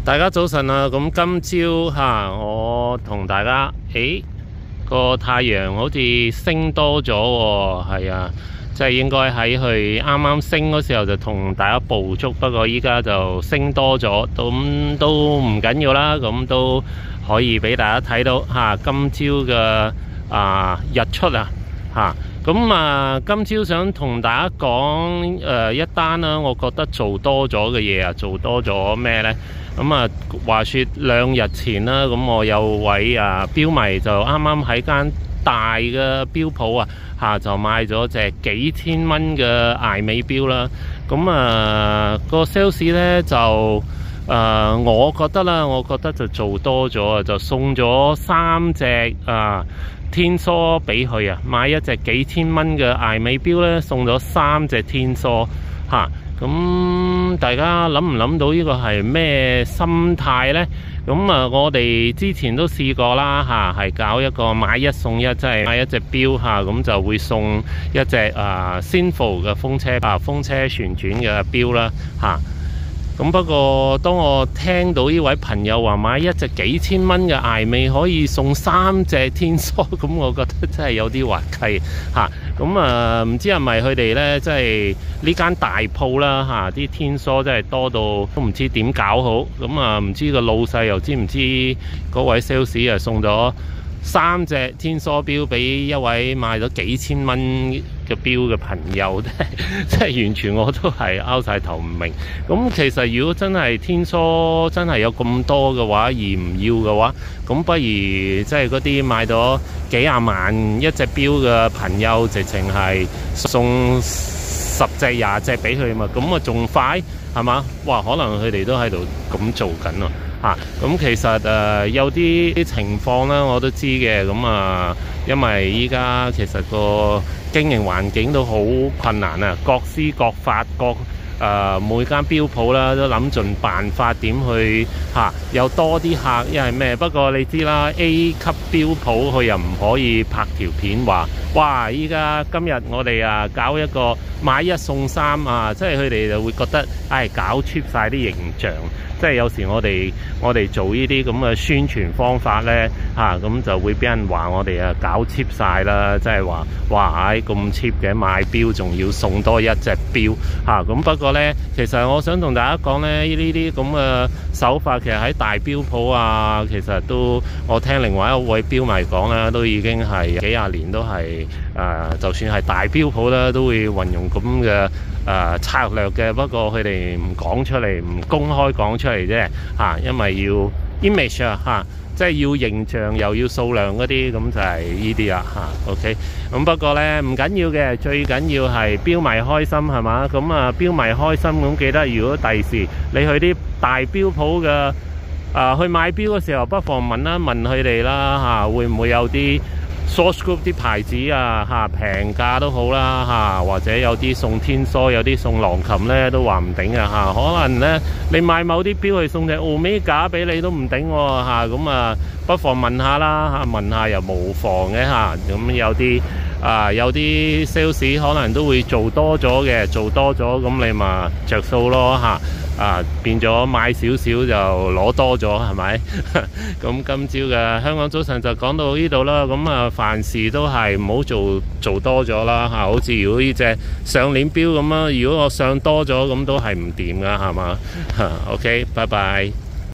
大家早晨啊！咁今朝我同大家，個太陽好似升多咗喎，係啊，即係應該喺佢啱啱升嗰時候就同大家捕捉，不過依家就升多咗，咁都唔緊要啦，咁都可以俾大家睇到今朝嘅日出咁今朝想同大家講一單啦，我覺得做多咗嘅嘢做多咗咩呢？話說2日前啦，咁我有位標迷就啱啱喺間大嘅標鋪就買咗隻幾千蚊嘅艾美標啦。個 sales 呢就我覺得就做多咗就送咗3隻天梭俾佢買一隻幾千蚊嘅艾美標咧，送咗3隻天梭咁大家諗唔諗到呢個係咩心態呢？我哋之前都試過啦係搞一個買1送1，即係買一隻標咁就會送一隻Sinful 嘅風車旋轉嘅標啦咁不過當我聽到呢位朋友話買一隻幾千蚊嘅艾美可以送3隻天梭，咁我覺得真係有啲滑稽唔知係咪佢哋呢？即係呢間大鋪啦啲天梭真係多到都唔知點搞好，唔知個老細又知唔知嗰位 sales 送咗3隻天梭標俾一位買咗幾千蚊嘅標嘅朋友，即係完全我都係拗晒頭唔明。咁其實如果真係天梭真係有咁多嘅話，而唔要嘅話，咁不如即係嗰啲買咗幾廿萬一隻標嘅朋友，直情係送10隻20隻俾佢嘛，咁仲快係嘛？哇！可能佢哋都喺度咁做緊咁其實有啲情況啦，我都知嘅。因為依家其實個經營環境都好困難各施各法，每間標鋪啦都諗盡辦法點去有多啲客，因為咩？不過你知啦 ，A 級標鋪佢又唔可以拍條片話，哇！依家今日我哋搞一個買1送3即係佢哋就會覺得搞 cheap 晒啲形象。即係有時我哋做呢啲咁嘅宣傳方法呢，咁就會俾人話我哋搞 cheap 晒啦，即係話哇咁 cheap 嘅買標仲要送多1隻標咁不過呢，其實我想同大家講呢，呢啲咁嘅手法其實喺大標鋪其實都我聽另外一位標迷講啦，都已經係幾廿年都係就算係大標鋪啦，都會運用咁嘅策略嘅，不過佢哋唔講出嚟，唔公開講出嚟啫因為要 image 即係要形象又要數量嗰啲，咁就係呢啲啦OK， 咁不過呢，唔緊要嘅，最緊要係標迷開心係嘛？咁標迷開心，咁記得如果第時你去啲大標鋪嘅去買標嘅時候，不妨問一問佢哋啦會唔會有啲Source Group 啲牌子平價都好啦或者有啲送天梭，有啲送狼琴咧都話唔定可能咧你買某啲標去送隻 Omega 俾你都唔定咁不妨問下啦問下又無妨嘅咁有啲 sales 可能都會做多咗嘅，咁你咪着數咯變咗買少少就攞多咗係咪？咁今朝嘅香港早晨就講到呢度啦。咁凡事都係唔好做多咗啦好似如果呢隻上鏈標咁如果我上多咗咁都係唔掂噶係嘛？OK， 拜拜。